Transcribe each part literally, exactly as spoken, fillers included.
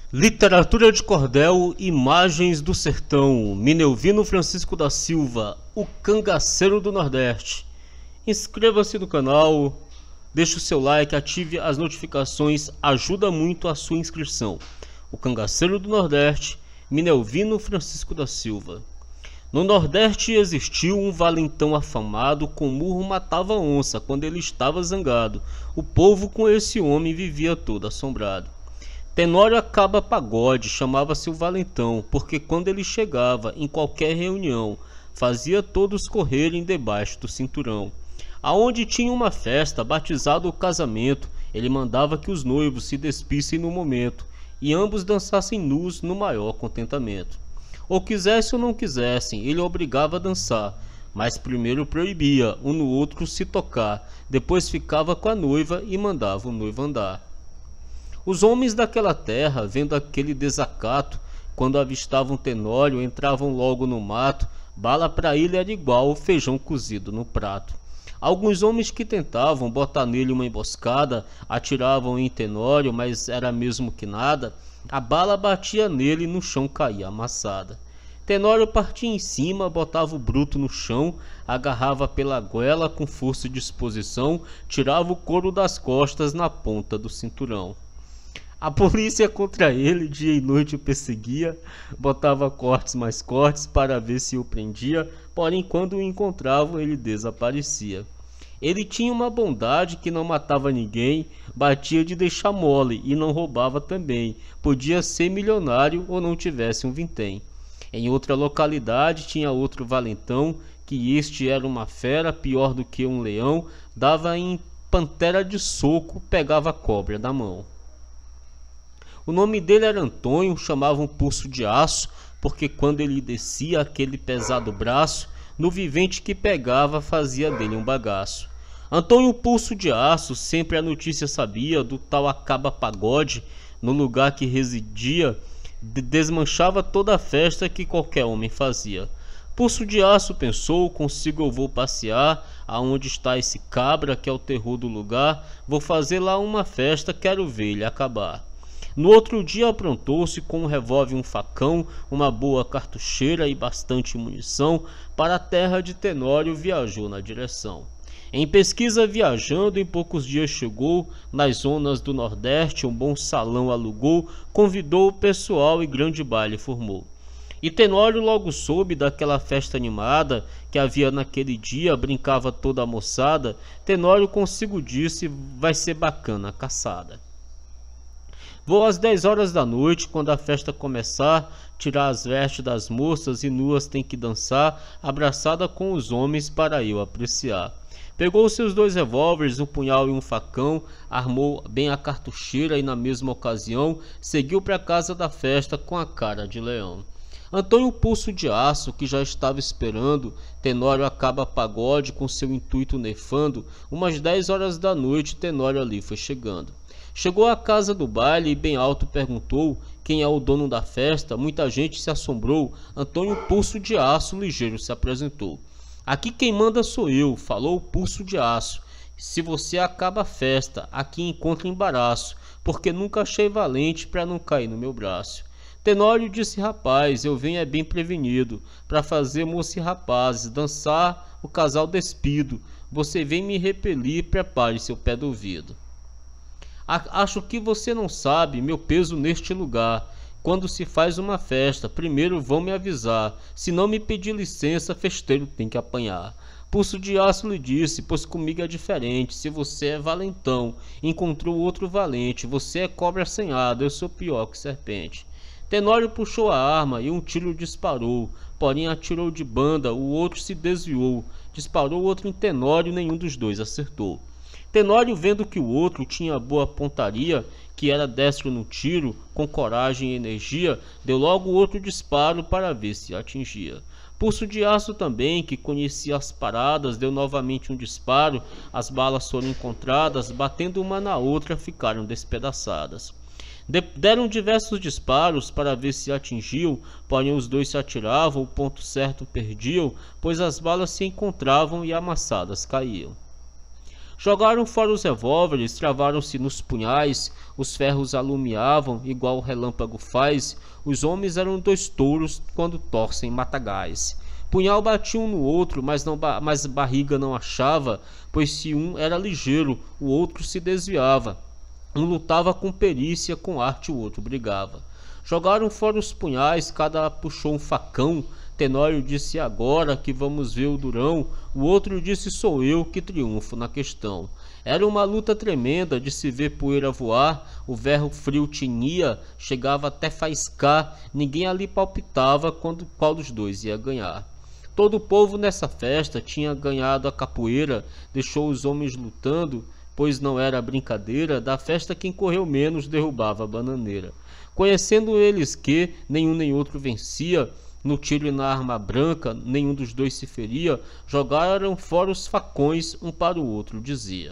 Literatura de cordel, imagens do sertão. Minelvino Francisco da Silva, o cangaceiro do Nordeste. Inscreva-se no canal, deixe o seu like, ative as notificações, ajuda muito a sua inscrição. O cangaceiro do Nordeste, Minelvino Francisco da Silva. No Nordeste existiu um valentão afamado, com murro matava onça quando ele estava zangado. O povo com esse homem vivia todo assombrado. Tenório Acaba Pagode chamava-se o valentão, porque quando ele chegava em qualquer reunião, fazia todos correrem debaixo do cinturão. Aonde tinha uma festa, batizado ou casamento, ele mandava que os noivos se despissem no momento, e ambos dançassem nus no maior contentamento. Ou quisesse ou não quisessem, ele obrigava a dançar, mas primeiro proibia um no outro se tocar, depois ficava com a noiva e mandava o noivo andar. Os homens daquela terra, vendo aquele desacato, quando avistavam Tenório, entravam logo no mato, bala para ele era igual feijão cozido no prato. Alguns homens que tentavam botar nele uma emboscada, atiravam em Tenório, mas era mesmo que nada, a bala batia nele e no chão caía amassada. Tenório partia em cima, botava o bruto no chão, agarrava pela goela com força e disposição, tirava o couro das costas na ponta do cinturão. A polícia contra ele dia e noite o perseguia, botava cortes mais cortes para ver se o prendia, porém quando o encontravam ele desaparecia. Ele tinha uma bondade que não matava ninguém, batia de deixar mole e não roubava também, podia ser milionário ou não tivesse um vintém. Em outra localidade tinha outro valentão, que este era uma fera pior do que um leão, dava em pantera de soco, pegava a cobra da mão. O nome dele era Antônio, chamavam Pulso de Aço, porque quando ele descia aquele pesado braço, no vivente que pegava fazia dele um bagaço. Antônio Pulso de Aço sempre a notícia sabia do tal Acaba Pagode, no lugar que residia, desmanchava toda a festa que qualquer homem fazia. Pulso de Aço pensou, consigo eu vou passear, aonde está esse cabra que é o terror do lugar, vou fazer lá uma festa, quero ver ele acabar. No outro dia aprontou-se com um revólver e um facão, uma boa cartucheira e bastante munição, para a terra de Tenório viajou na direção. Em pesquisa viajando, em poucos dias chegou, nas zonas do Nordeste um bom salão alugou, convidou o pessoal e grande baile formou. E Tenório logo soube daquela festa animada, que havia naquele dia, brincava toda a moçada. Tenório consigo disse, vai ser bacana a caçada. Vou às dez horas da noite, quando a festa começar, tirar as vestes das moças e nuas tem que dançar, abraçada com os homens para eu apreciar. Pegou seus dois revólveres, um punhal e um facão, armou bem a cartucheira e na mesma ocasião seguiu para a casa da festa com a cara de leão. Antônio Pulso de Aço, que já estava esperando, Tenório Acaba Pagode com seu intuito nefando, umas dez horas da noite Tenório ali foi chegando. Chegou à casa do baile e bem alto perguntou quem é o dono da festa. Muita gente se assombrou. Antônio Pulso de Aço ligeiro se apresentou. Aqui quem manda sou eu, falou o Pulso de Aço. Se você acaba a festa, aqui encontra embaraço, porque nunca achei valente para não cair no meu braço. Tenório disse, rapaz, eu venho é bem prevenido, para fazer moça e rapazes, dançar o casal despido. Você vem me repelir, prepare seu pé do ouvido. Acho que você não sabe meu peso neste lugar. Quando se faz uma festa, primeiro vão me avisar. Se não me pedir licença, festeiro tem que apanhar. Pulso de Aço lhe disse, pois comigo é diferente. Se você é valentão, encontrou outro valente. Você é cobra assanhada, eu sou pior que serpente. Tenório puxou a arma e um tiro disparou. Porém atirou de banda, o outro se desviou. Disparou outro em Tenório, nenhum dos dois acertou. Tenório, vendo que o outro tinha boa pontaria, que era destro no tiro, com coragem e energia, deu logo outro disparo para ver se atingia. Pulso de Aço também, que conhecia as paradas, deu novamente um disparo, as balas foram encontradas, batendo uma na outra, ficaram despedaçadas. De deram diversos disparos para ver se atingiam, porém os dois se atiravam, o ponto certo perdiam, pois as balas se encontravam e amassadas caíam. Jogaram fora os revólveres, travaram-se nos punhais, os ferros alumiavam, igual o relâmpago faz, os homens eram dois touros quando torcem matagais. Punhal batia um no outro, mas, não ba mas barriga não achava, pois se um era ligeiro, o outro se desviava. Um lutava com perícia, com arte o outro brigava. Jogaram fora os punhais, cada puxou um facão. Tenório disse: agora que vamos ver o durão. O outro disse: sou eu que triunfo na questão. Era uma luta tremenda de se ver poeira voar. O verro frio tinha, chegava até faiscar. Ninguém ali palpitava quando qual dos dois ia ganhar. Todo o povo nessa festa tinha ganhado a capoeira. Deixou os homens lutando, pois não era brincadeira. Da festa quem correu menos derrubava a bananeira. Conhecendo eles que nenhum nem outro vencia, no tiro e na arma branca nenhum dos dois se feria, jogaram fora os facões, um para o outro dizia: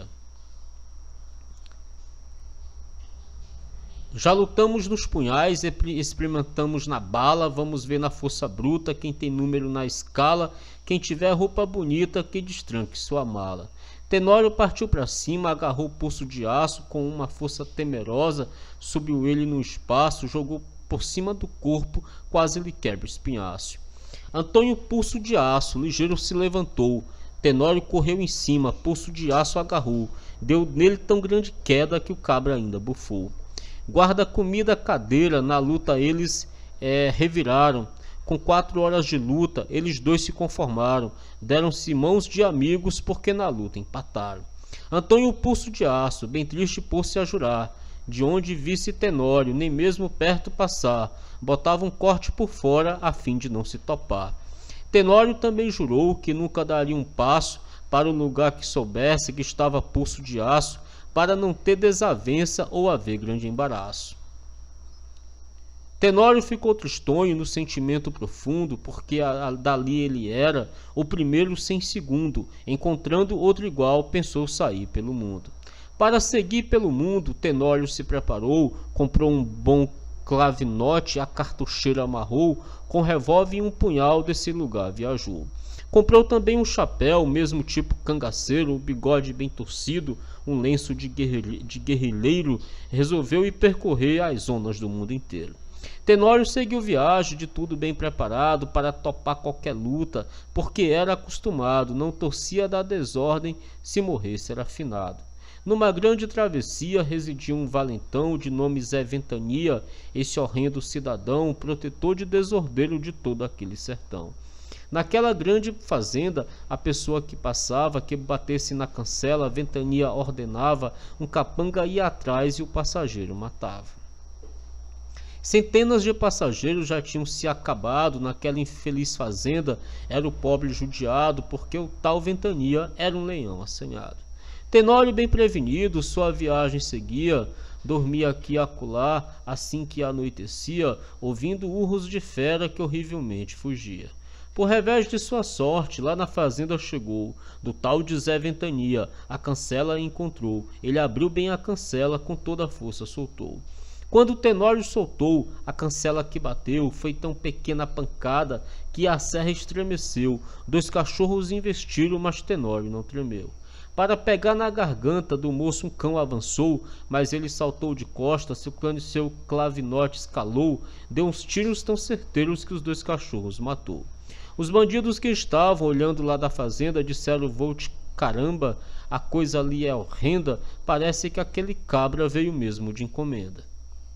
já lutamos nos punhais, experimentamos na bala, vamos ver na força bruta quem tem número na escala, quem tiver roupa bonita que destranque sua mala. Tenório partiu para cima, agarrou o pulso de aço com uma força temerosa, subiu ele no espaço, jogou por cima do corpo, quase lhe quebra o espinhaço. Antônio, pulso de aço, ligeiro se levantou. Tenório correu em cima, pulso de aço agarrou, deu nele tão grande queda que o cabra ainda bufou. Guarda comida, cadeira, na luta eles é, reviraram. Com quatro horas de luta, eles dois se conformaram, deram-se mãos de amigos porque na luta empataram. Antônio, pulso de aço, bem triste pôs-se a jurar, de onde visse Tenório, nem mesmo perto passar, botava um corte por fora a fim de não se topar. Tenório também jurou que nunca daria um passo para o lugar que soubesse que estava pulso de aço, para não ter desavença ou haver grande embaraço. Tenório ficou tristonho no sentimento profundo, porque a, a, dali ele era o primeiro sem segundo, encontrando outro igual, pensou sair pelo mundo. Para seguir pelo mundo, Tenório se preparou, comprou um bom clavinote, a cartucheira amarrou, com revólver e um punhal desse lugar viajou. Comprou também um chapéu, mesmo tipo cangaceiro, um bigode bem torcido, um lenço de, guerrilhe, de guerrilheiro, resolveu ir percorrer as zonas do mundo inteiro. Tenório seguiu viagem, de tudo bem preparado para topar qualquer luta, porque era acostumado, não torcia da desordem, se morresse era finado. Numa grande travessia residia um valentão de nome Zé Ventania, esse horrendo cidadão, protetor de desordeiro de todo aquele sertão. Naquela grande fazenda, a pessoa que passava, que batesse na cancela, Ventania ordenava, um capanga ia atrás e o passageiro matava. Centenas de passageiros já tinham se acabado naquela infeliz fazenda, era o pobre judiado, porque o tal Ventania era um leão assanhado. Tenório, bem prevenido, sua viagem seguia, dormia aqui e acolá, assim que anoitecia, ouvindo urros de fera que horrivelmente fugia. Por revés de sua sorte, lá na fazenda chegou, do tal de Zé Ventania, a cancela encontrou, ele abriu bem a cancela, com toda a força soltou. Quando Tenório soltou, a cancela que bateu, foi tão pequena a pancada, que a serra estremeceu, dois cachorros investiram, mas Tenório não tremeu. Para pegar na garganta do moço um cão avançou, mas ele saltou de costas, seu, seu clavinote escalou, deu uns tiros tão certeiros que os dois cachorros matou. Os bandidos que estavam olhando lá da fazenda disseram: vou-te caramba, a coisa ali é horrenda, parece que aquele cabra veio mesmo de encomenda.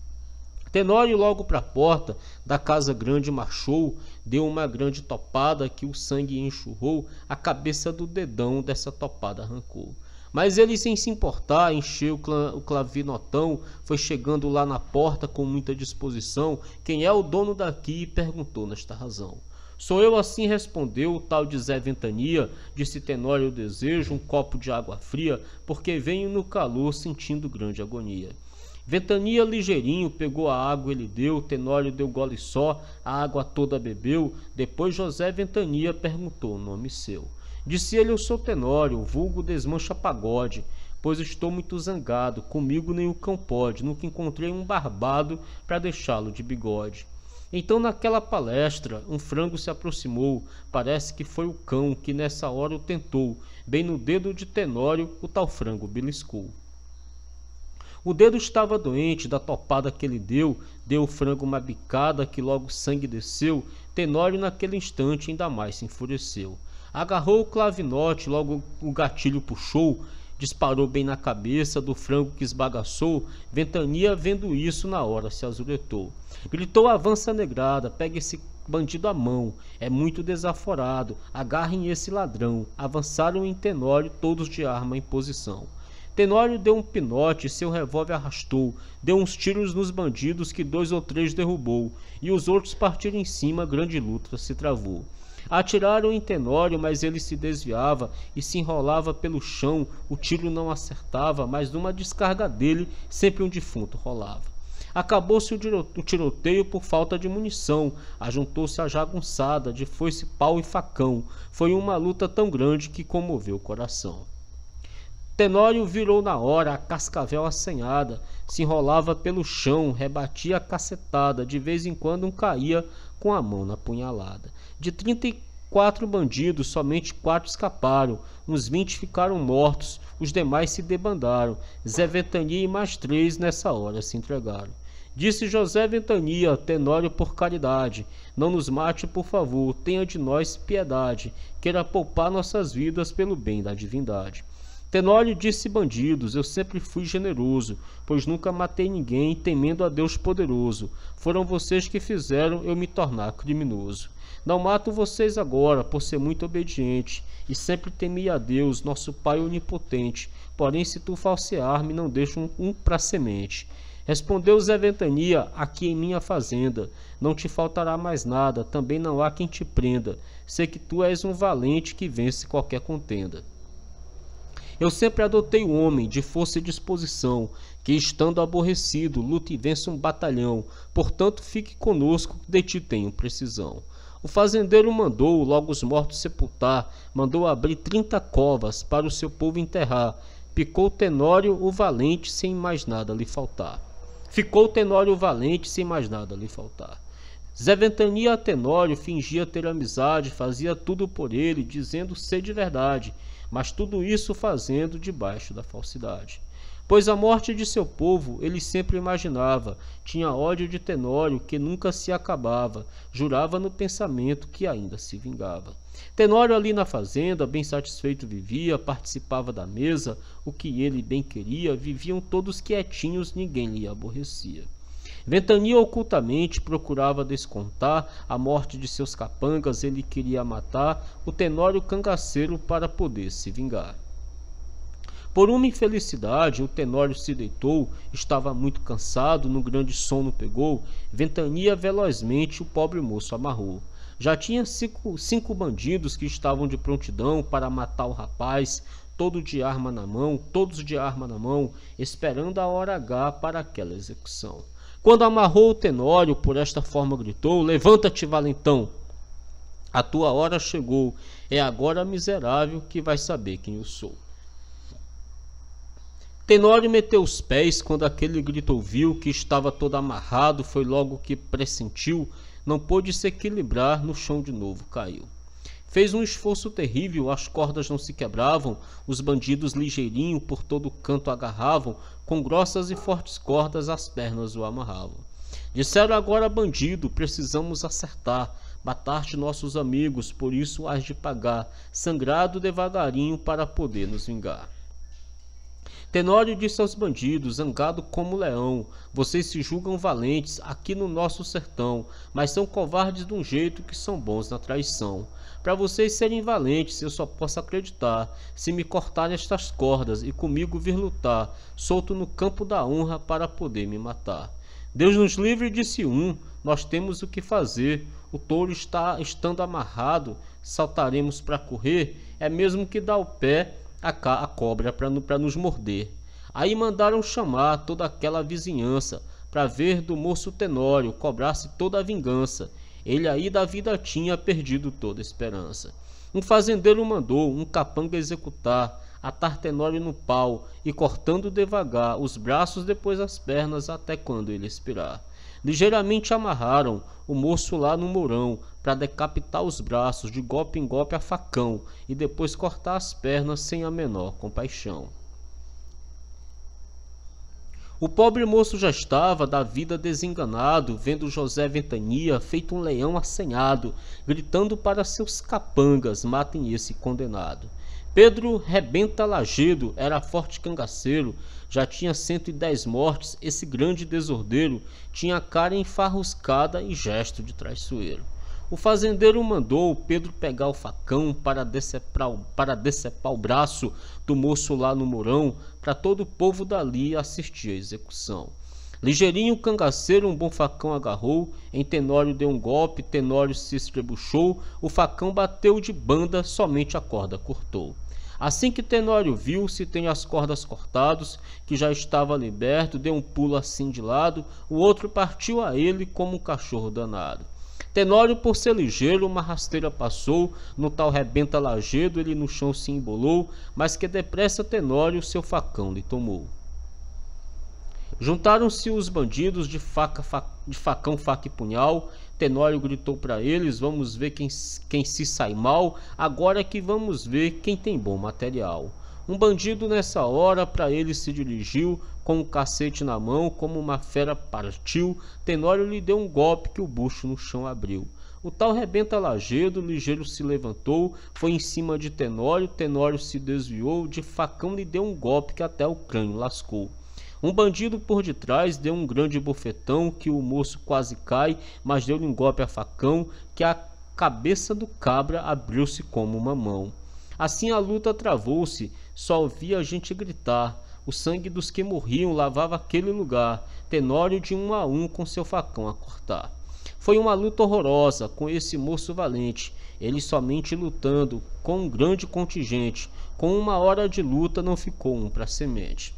Tenório logo para a porta da casa grande marchou, deu uma grande topada que o sangue enxurrou, a cabeça do dedão dessa topada arrancou. Mas ele, sem se importar, encheu o clavinotão, foi chegando lá na porta com muita disposição. Quem é o dono daqui? Perguntou nesta razão. Sou eu, assim respondeu o tal de Zé Ventania, disse Tenório: eu desejo um copo de água fria, porque venho no calor sentindo grande agonia. Ventania ligeirinho pegou a água, ele deu, Tenório deu gole só, a água toda bebeu, depois José Ventania perguntou o nome seu. Disse ele: eu sou Tenório, vulgo desmancha pagode, pois estou muito zangado, comigo nem o cão pode, nunca encontrei um barbado para deixá-lo de bigode. Então naquela palestra um frango se aproximou, parece que foi o cão que nessa hora o tentou, bem no dedo de Tenório o tal frango beliscou. O dedo estava doente da topada que ele deu, deu o frango uma bicada que logo sangue desceu, Tenório naquele instante ainda mais se enfureceu. Agarrou o clavinote, logo o gatilho puxou, disparou bem na cabeça do frango que esbagaçou, Ventania vendo isso na hora se azuletou. Gritou: avança negrada, pega esse bandido à mão, é muito desaforado, agarrem esse ladrão. Avançaram em Tenório todos de arma em posição. Tenório deu um pinote, seu revólver arrastou, deu uns tiros nos bandidos que dois ou três derrubou, e os outros partiram em cima, grande luta se travou. Atiraram em Tenório, mas ele se desviava e se enrolava pelo chão, o tiro não acertava, mas numa descarga dele sempre um defunto rolava. Acabou-se o tiroteio por falta de munição, ajuntou-se a jagunçada de foice, pau e facão, foi uma luta tão grande que comoveu o coração. Tenório virou na hora, a cascavel assanhada, se enrolava pelo chão, rebatia a cacetada, de vez em quando um caía com a mão na punhalada. De trinta e quatro bandidos, somente quatro escaparam, uns vinte ficaram mortos, os demais se debandaram. Zé Ventania e mais três nessa hora se entregaram. Disse José Ventania: Tenório, por caridade, não nos mate, por favor, tenha de nós piedade, queira poupar nossas vidas pelo bem da divindade. Tenório disse: bandidos, eu sempre fui generoso, pois nunca matei ninguém, temendo a Deus poderoso. Foram vocês que fizeram eu me tornar criminoso. Não mato vocês agora, por ser muito obediente, e sempre temi a Deus, nosso Pai onipotente. Porém, se tu falsear-me, não deixo um, um pra semente. Respondeu Zé Ventania: aqui em minha fazenda não te faltará mais nada, também não há quem te prenda. Sei que tu és um valente que vence qualquer contenda. Eu sempre adotei o homem de força e disposição, que estando aborrecido, luta e vence um batalhão. Portanto, fique conosco, que de ti tenho precisão. O fazendeiro mandou logo os mortos sepultar, mandou abrir trinta covas para o seu povo enterrar. Picou Tenório o valente sem mais nada lhe faltar. Ficou Tenório o valente sem mais nada lhe faltar. Zé Ventania a Tenório fingia ter amizade, fazia tudo por ele, dizendo ser de verdade, mas tudo isso fazendo debaixo da falsidade. Pois a morte de seu povo ele sempre imaginava, tinha ódio de Tenório que nunca se acabava, jurava no pensamento que ainda se vingava. Tenório ali na fazenda, bem satisfeito vivia, participava da mesa, o que ele bem queria, viviam todos quietinhos, ninguém lhe aborrecia. Ventania ocultamente procurava descontar a morte de seus capangas, ele queria matar o Tenório cangaceiro para poder se vingar. Por uma infelicidade, o Tenório se deitou, estava muito cansado, no grande sono pegou, Ventania velozmente o pobre moço amarrou. Já tinha cinco, cinco bandidos que estavam de prontidão para matar o rapaz, todo de arma na mão, todos de arma na mão, esperando a hora H para aquela execução. Quando amarrou o Tenório, por esta forma gritou: levanta-te, valentão, a tua hora chegou, é agora miserável que vai saber quem eu sou. Tenório meteu os pés quando aquele grito ouviu, que estava todo amarrado, foi logo que pressentiu, não pôde se equilibrar, no chão de novo caiu. Fez um esforço terrível, as cordas não se quebravam, os bandidos ligeirinho por todo canto agarravam, com grossas e fortes cordas as pernas o amarravam. Disseram agora: bandido, precisamos acertar, matar-te nossos amigos, por isso hás de pagar, sangrado devagarinho para poder nos vingar. Tenório disse aos bandidos, zangado como leão: vocês se julgam valentes aqui no nosso sertão, mas são covardes de um jeito que são bons na traição. Para vocês serem valentes, eu só posso acreditar se me cortarem estas cordas e comigo vir lutar, solto no campo da honra para poder me matar. Deus nos livre, disse um, nós temos o que fazer, o touro está estando amarrado, saltaremos para correr, é mesmo que dá o pé a, a cobra para nos morder. Aí mandaram chamar toda aquela vizinhança, para ver do moço Tenório, cobrar-se toda a vingança. Ele aí da vida tinha perdido toda a esperança. Um fazendeiro mandou um capanga executar, atar Tenório no pau, e cortando devagar os braços, depois as pernas, até quando ele expirar. Ligeiramente amarraram o moço lá no mourão, para decapitar os braços de golpe em golpe a facão, e depois cortar as pernas sem a menor compaixão. O pobre moço já estava da vida desenganado, vendo José Ventania feito um leão assanhado, gritando para seus capangas: matem esse condenado. Pedro Rebenta Lagedo era forte cangaceiro, já tinha cento e dez mortes, esse grande desordeiro, tinha a cara enfarruscada e gesto de traiçoeiro. O fazendeiro mandou Pedro pegar o facão para decepar, para decepar o braço do moço lá no mourão, para todo o povo dali assistir à execução. Ligeirinho o cangaceiro um bom facão agarrou, em Tenório deu um golpe, Tenório se estrebuchou, o facão bateu de banda, somente a corda cortou. Assim que Tenório viu se tem as cordas cortadas, que já estava liberto, deu um pulo assim de lado, o outro partiu a ele como um cachorro danado. Tenório, por ser ligeiro, uma rasteira passou, no tal Rebenta Lagedo ele no chão se embolou, mas que depressa Tenório seu facão lhe tomou. Juntaram-se os bandidos de, faca, fa, de facão, faca e punhal. Tenório gritou para eles: vamos ver quem, quem se sai mal, agora é que vamos ver quem tem bom material. Um bandido nessa hora para ele se dirigiu, com um cacete na mão, como uma fera partiu. Tenório lhe deu um golpe que o bucho no chão abriu. O tal Rebenta Lagedo ligeiro se levantou, foi em cima de Tenório, Tenório se desviou, de facão lhe deu um golpe que até o crânio lascou. Um bandido por detrás deu um grande bofetão, que o moço quase cai, mas deu-lhe um golpe a facão, que a cabeça do cabra abriu-se como uma mão. Assim a luta travou-se, só ouvia a gente gritar, o sangue dos que morriam lavava aquele lugar, Tenório de um a um com seu facão a cortar. Foi uma luta horrorosa com esse moço valente, ele somente lutando com um grande contingente, com uma hora de luta não ficou um para semente.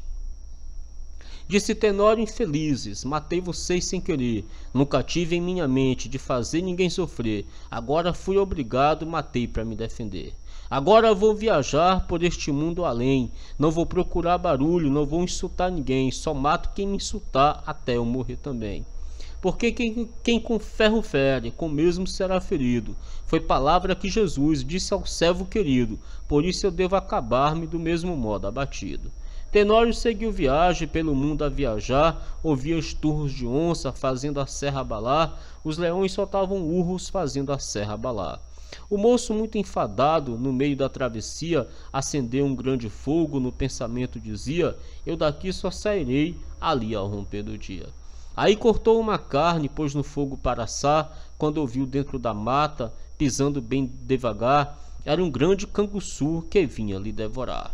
Disse Tenório infelizes, matei vocês sem querer, nunca tive em minha mente de fazer ninguém sofrer, agora fui obrigado, matei para me defender. Agora vou viajar por este mundo além, não vou procurar barulho, não vou insultar ninguém, só mato quem me insultar até eu morrer também. Porque quem, quem com ferro fere, com mesmo será ferido, foi palavra que Jesus disse ao servo querido, por isso eu devo acabar-me do mesmo modo abatido. Tenório seguiu viagem pelo mundo a viajar, ouvia esturros de onça fazendo a serra abalar, os leões soltavam urros fazendo a serra abalar. O moço, muito enfadado, no meio da travessia, acendeu um grande fogo, no pensamento dizia, eu daqui só sairei ali ao romper do dia. Aí cortou uma carne, pôs no fogo para assar, quando ouviu dentro da mata, pisando bem devagar, era um grande canguçu que vinha lhe devorar.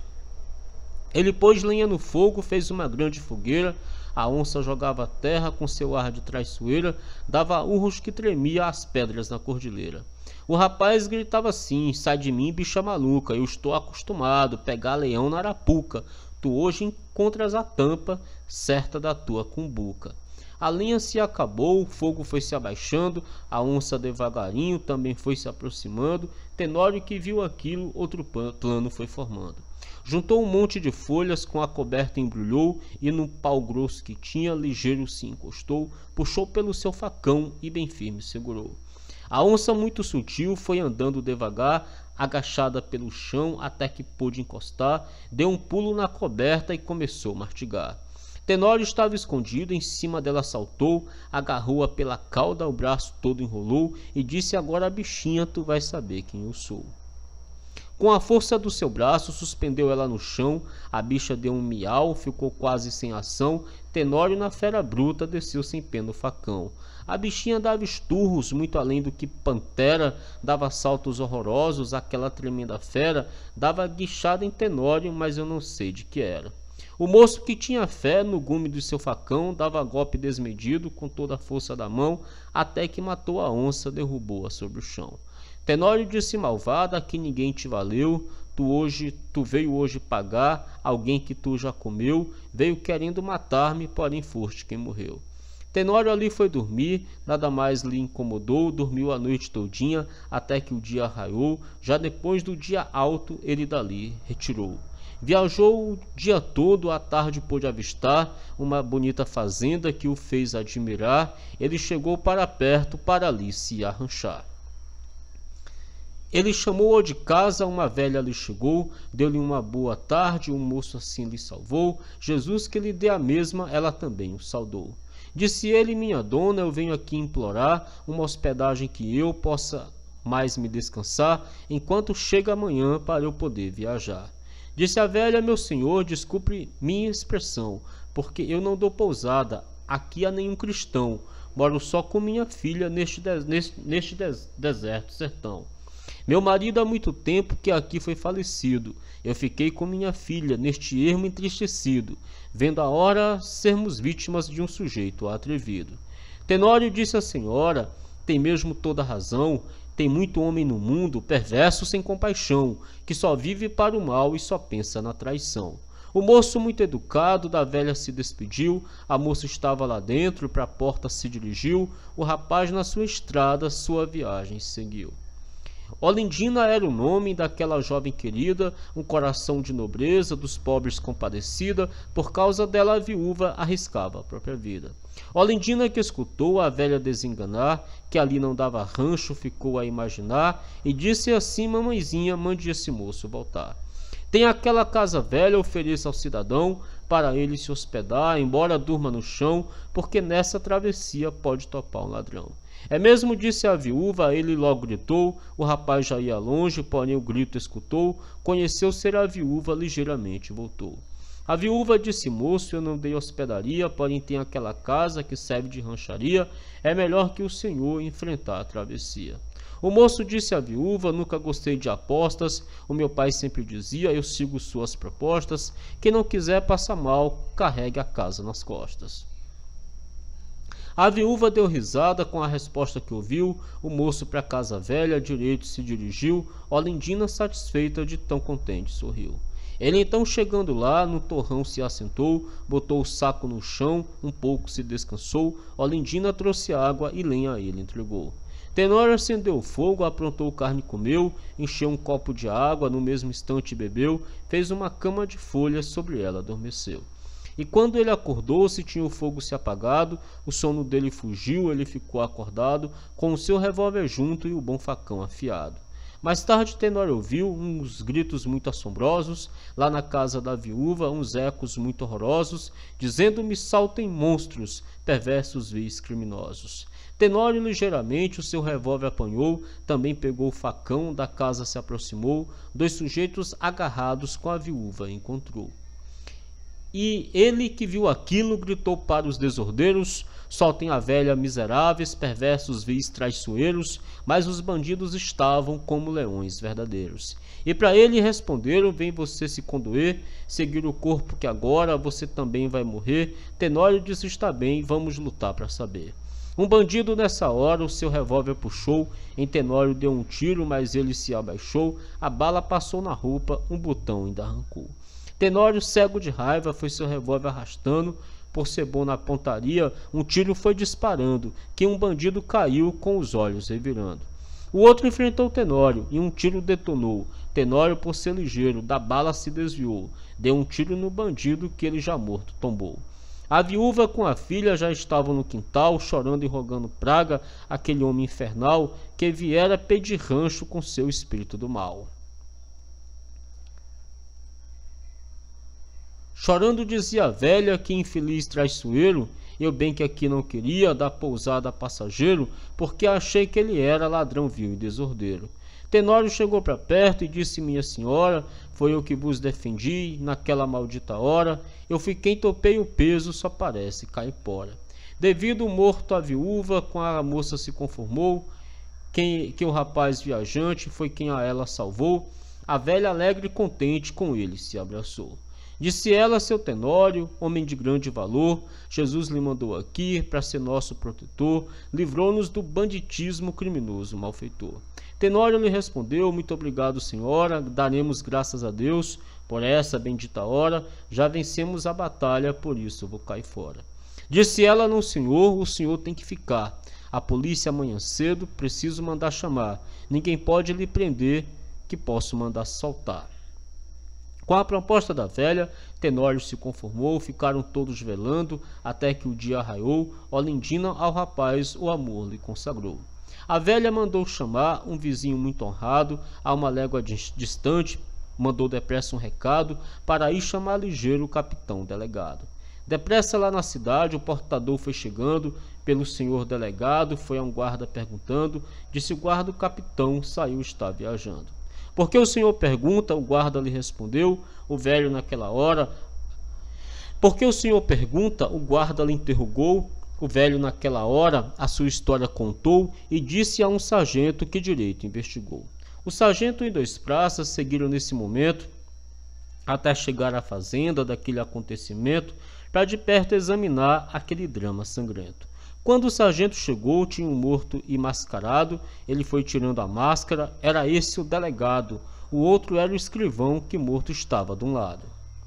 Ele pôs lenha no fogo, fez uma grande fogueira, a onça jogava terra com seu ar de traiçoeira, dava urros que tremia as pedras na cordilheira. O rapaz gritava assim, sai de mim bicha maluca, eu estou acostumado, pegar leão na arapuca, tu hoje encontras a tampa, certa da tua cumbuca. A lenha se acabou, o fogo foi se abaixando, a onça devagarinho também foi se aproximando, Tenório que viu aquilo, outro plano foi formando. Juntou um monte de folhas, com a coberta embrulhou, e no pau grosso que tinha, ligeiro se encostou, puxou pelo seu facão e bem firme segurou. A onça muito sutil foi andando devagar, agachada pelo chão até que pôde encostar, deu um pulo na coberta e começou a mastigar. Tenório estava escondido, em cima dela saltou, agarrou-a pela cauda, o braço todo enrolou e disse, agora bichinha, tu vais saber quem eu sou. Com a força do seu braço, suspendeu ela no chão, a bicha deu um miau, ficou quase sem ação, Tenório na fera bruta desceu sem pena o facão. A bichinha dava esturros, muito além do que pantera, dava saltos horrorosos, aquela tremenda fera, dava guichada em Tenório, mas eu não sei de que era. O moço que tinha fé no gume do seu facão, dava golpe desmedido com toda a força da mão, até que matou a onça, derrubou-a sobre o chão. Tenório disse malvada, que ninguém te valeu, tu, hoje, tu veio hoje pagar, alguém que tu já comeu, veio querendo matar-me, porém foste quem morreu. Tenório ali foi dormir, nada mais lhe incomodou, dormiu a noite todinha, até que o dia raiou, já depois do dia alto ele dali retirou. Viajou o dia todo, à tarde pôde avistar uma bonita fazenda que o fez admirar. Ele chegou para perto para ali se arranchar. Ele chamou-a de casa, uma velha lhe chegou, deu-lhe uma boa tarde, um moço assim lhe salvou. Jesus que lhe dê a mesma, ela também o saudou. Disse ele: minha dona, eu venho aqui implorar uma hospedagem que eu possa mais me descansar, enquanto chega amanhã para eu poder viajar. Disse a velha: meu senhor, desculpe minha expressão, porque eu não dou pousada aqui a nenhum cristão. Moro só com minha filha neste, des neste, neste des deserto sertão. Meu marido há muito tempo que aqui foi falecido. Eu fiquei com minha filha neste ermo entristecido, vendo a hora sermos vítimas de um sujeito atrevido. Tenório disse à senhora: tem mesmo toda razão. Tem muito homem no mundo, perverso sem compaixão, que só vive para o mal e só pensa na traição. O moço, muito educado, da velha se despediu. A moça estava lá dentro, para a porta se dirigiu. O rapaz na sua estrada sua viagem seguiu. Olindina era o nome daquela jovem querida, um coração de nobreza, dos pobres compadecida. Por causa dela a viúva arriscava a própria vida. Olindina, que escutou a velha desenganar, que ali não dava rancho, ficou a imaginar, e disse assim: mamãezinha, mande esse moço voltar. Tem aquela casa velha, ofereça ao cidadão, para ele se hospedar, embora durma no chão, porque nessa travessia pode topar um ladrão. É mesmo, disse a viúva. Ele logo gritou. O rapaz já ia longe, porém o grito escutou. Conheceu ser a viúva, ligeiramente voltou. A viúva disse: moço, eu não dei hospedaria, porém tem aquela casa que serve de rancharia. É melhor que o senhor enfrentar a travessia. O moço disse à viúva: nunca gostei de apostas. O meu pai sempre dizia: eu sigo suas propostas. Quem não quiser passa mal, carregue a casa nas costas. A viúva deu risada com a resposta que ouviu. O moço para a casa velha direito se dirigiu. Olindina, satisfeita de tão contente, sorriu. Ele então, chegando lá, no torrão se assentou, botou o saco no chão, um pouco se descansou. Olindina trouxe água e lenha a ele entregou. Tenório acendeu o fogo, aprontou carne e comeu, encheu um copo de água, no mesmo instante bebeu, fez uma cama de folhas, sobre ela adormeceu. E quando ele acordou, se tinha o fogo se apagado, o sono dele fugiu, ele ficou acordado, com o seu revólver junto e o bom facão afiado. Mais tarde Tenório ouviu uns gritos muito assombrosos, lá na casa da viúva, uns ecos muito horrorosos, dizendo-me: saltem monstros, perversos vis criminosos. Tenório ligeiramente o seu revólver apanhou, também pegou o facão, da casa se aproximou, dois sujeitos agarrados com a viúva encontrou. E ele, que viu aquilo, gritou para os desordeiros: soltem a velha, miseráveis, perversos vis traiçoeiros. Mas os bandidos estavam como leões verdadeiros. E para ele responderam: vem você se condoer, seguir o corpo que agora você também vai morrer. Tenório disse: está bem, vamos lutar para saber. Um bandido nessa hora o seu revólver puxou, em Tenório deu um tiro, mas ele se abaixou. A bala passou na roupa, um botão ainda arrancou. Tenório, cego de raiva, foi seu revólver arrastando. Por ser bom na pontaria, um tiro foi disparando, que um bandido caiu com os olhos revirando. O outro enfrentou Tenório e um tiro detonou. Tenório, por ser ligeiro, da bala se desviou. Deu um tiro no bandido, que ele já morto tombou. A viúva com a filha já estavam no quintal, chorando e rogando praga aquele homem infernal que viera pedir rancho com seu espírito do mal. Chorando dizia a velha: que infeliz traiçoeiro, eu bem que aqui não queria dar pousada a passageiro, porque achei que ele era ladrão vil e desordeiro. Tenório chegou para perto e disse: minha senhora, foi eu que vos defendi naquela maldita hora, eu fui quem topei o peso, só parece caipora. Devido morto a viúva, com a moça se conformou, quem, que o rapaz viajante foi quem a ela salvou. A velha alegre e contente com ele se abraçou. Disse ela: seu Tenório, homem de grande valor, Jesus lhe mandou aqui para ser nosso protetor, livrou-nos do banditismo criminoso malfeitor. Tenório lhe respondeu: muito obrigado, senhora, daremos graças a Deus por essa bendita hora, já vencemos a batalha, por isso vou cair fora. Disse ela: não, senhor, o senhor tem que ficar, a polícia amanhã cedo, preciso mandar chamar, ninguém pode lhe prender, que posso mandar soltar. Com a proposta da velha, Tenório se conformou, ficaram todos velando, até que o dia raiou, Olindina ao rapaz o amor lhe consagrou. A velha mandou chamar um vizinho muito honrado, a uma légua distante, mandou depressa um recado, para ir chamar ligeiro o capitão delegado. Depressa lá na cidade, o portador foi chegando, pelo senhor delegado, foi a um guarda perguntando, disse o guarda: o capitão saiu, está viajando. Porque o senhor pergunta, o guarda lhe respondeu, o velho naquela hora. Porque o senhor pergunta, o guarda lhe interrogou, o velho naquela hora a sua história contou e disse a um sargento que direito investigou. O sargento e dois praças seguiram nesse momento até chegar à fazenda daquele acontecimento, para de perto examinar aquele drama sangrento. Quando o sargento chegou, tinha um morto e mascarado, ele foi tirando a máscara, era esse o delegado, o outro era o escrivão que morto estava de um lado.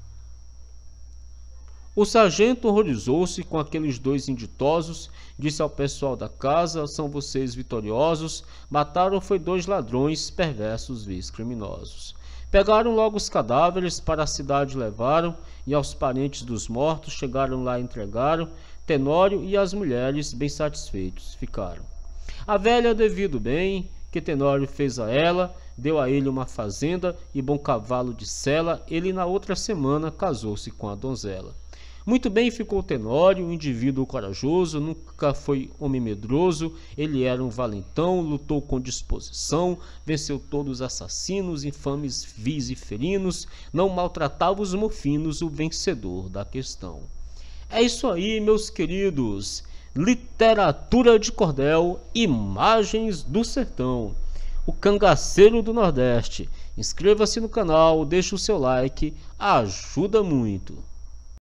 O sargento horrorizou-se com aqueles dois inditosos, disse ao pessoal da casa: são vocês vitoriosos, mataram foi dois ladrões, perversos vis criminosos. Pegaram logo os cadáveres, para a cidade levaram, e aos parentes dos mortos chegaram lá e entregaram. Tenório e as mulheres bem satisfeitos ficaram. A velha, devido bem que Tenório fez a ela, deu a ele uma fazenda e bom cavalo de sela, ele na outra semana casou-se com a donzela. Muito bem ficou Tenório, um indivíduo corajoso, nunca foi homem medroso, ele era um valentão, lutou com disposição, venceu todos os assassinos, infames, vis e ferinos, não maltratava os mofinos, o vencedor da questão. É isso aí, meus queridos, literatura de cordel, imagens do sertão, o cangaceiro do Nordeste. Inscreva-se no canal, deixe o seu like, ajuda muito.